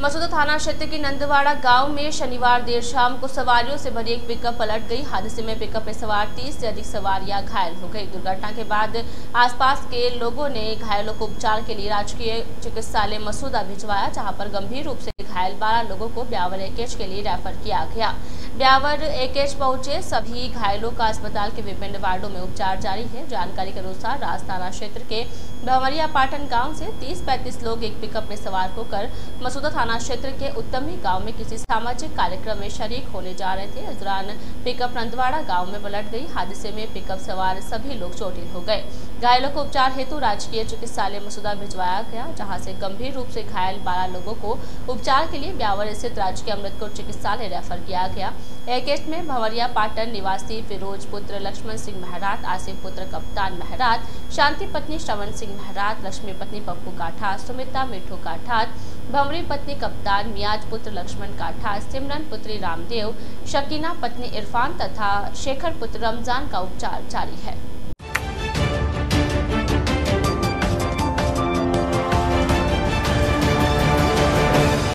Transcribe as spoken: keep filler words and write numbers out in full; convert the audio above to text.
मसूदा थाना क्षेत्र के नंदवाड़ा गांव में शनिवार देर शाम को सवारियों से भरी एक पिकअप पलट गई। हादसे में पिकअप में सवार तीस से अधिक सवारियां घायल हो गई। दुर्घटना के बाद आसपास के लोगों ने घायलों को उपचार के लिए राजकीय चिकित्सालय मसूदा भिजवाया, जहां पर गंभीर रूप से घायल बारह लोगों को ब्यावर एकेच के लिए रेफर किया गया। ब्यावर एकेच पहुंचे सभी घायलों का अस्पताल के विभिन्न वार्डों में उपचार जारी है। जानकारी के अनुसार राज थाना क्षेत्र के भंवरिया पाटन गांव से तीस पैंतीस लोग एक पिकअप में सवार होकर मसूदा थाना क्षेत्र के उत्तमी गांव में किसी सामाजिक कार्यक्रम में शरीक होने जा रहे थे। इस दौरान पिकअप नंदवाड़ा गांव में पलट गई। हादसे में पिकअप सवार सभी लोग चोटिल हो गए। घायलों को उपचार हेतु राजकीय चिकित्सालय मसूदा भिजवाया गया, जहां से गंभीर रूप से घायल बारह लोगों को उपचार के लिए ब्यावर स्थित राजकीय अमृतकोट चिकित्सालय रेफर किया गया। एकेच में भंवरिया पाटन निवासी फिरोज पुत्र लक्ष्मण सिंह महरात, आसिफ पुत्र कप्तान महरात, शांति पत्नी श्रवण सिंह महरात, लक्ष्मी पत्नी पप्पू काठात, सुमिता मिठू काठात, भंवरी पत्नी कप्तान, मियाज पुत्र लक्ष्मण काठात, सिमरन पुत्री रामदेव, शकीना पत्नी इरफान तथा शेखर पुत्र रमजान का उपचार जारी है।